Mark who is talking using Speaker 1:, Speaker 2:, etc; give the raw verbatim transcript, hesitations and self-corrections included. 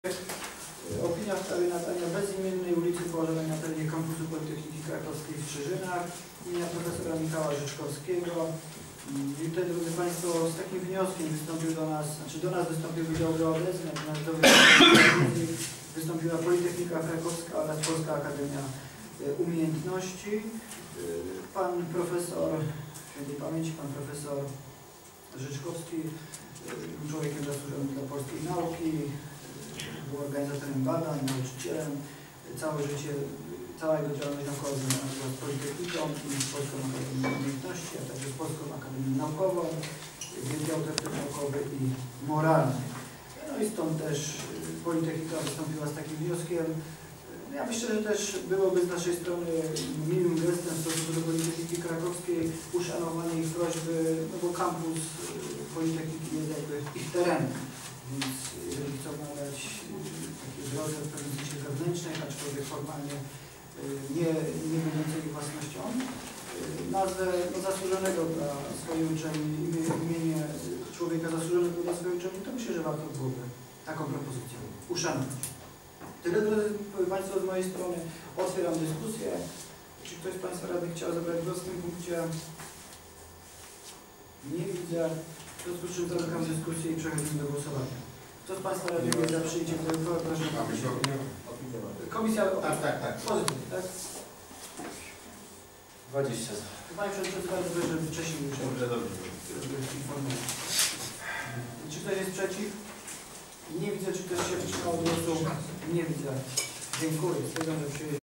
Speaker 1: Opinia w sprawie nadania bezimiennej ulicy położonej na terenie kampusu Politechniki Krakowskiej w Strzyżynach imienia profesora Michała Rzeczkowskiego. I tutaj, drodzy Państwo, z takim wnioskiem wystąpił do nas, znaczy do nas wystąpił Wydział Geodezji, natomiast do wystąpiła Politechnika Krakowska oraz Polska Akademia Umiejętności. Pan profesor, świętej pamięci, pan profesor Rzeczkowski, człowiekiem zasłużonym dla polskiej nauki, był organizatorem badań, nauczycielem. Całe życie, cała jego działalność naukowa związana była z Politechniką i z Polską Akademią Umiejętności, a także z Polską Akademią Naukową, wielki autorytet naukowy i moralny. No i stąd też Politechnika wystąpiła z takim wnioskiem. Ja myślę, że też byłoby z naszej strony miłym gestem w stosunku do Politechniki Krakowskiej uszanowanie ich prośby, no bo kampus Politechniki jest jakby ich terenem. Więc jeżeli chcą nadać takie drodze w pewnym sensie wewnętrznej, aczkolwiek formalnie nie, nie będącej ich własnością, nazwę no, zasłużonego dla swojej uczelni, imienie człowieka zasłużonego dla swojej uczelni, to myślę, że warto byłoby taką propozycję uszanować. Tyle, drodzy Państwo, z mojej strony otwieram dyskusję. Czy ktoś z Państwa radnych chciał zabrać głos w tym punkcie? Nie widzę. W związku z czym zamykam dyskusję i przechodzimy do głosowania. Kto z Państwa radnych jest za przyjęciem tej uchwały? Proszę. Komisja.
Speaker 2: Tak, tak, tak.
Speaker 1: Pozytywnie, tak?
Speaker 2: dwadzieścia.
Speaker 1: Panie Przewodniczący, bardzo proszę, żeby wcześniej już informować. Czy ktoś jest przeciw? Nie widzę, czy ktoś się wstrzymał od głosu. Nie widzę. Dziękuję. Stwierdzam, że przyjęcie.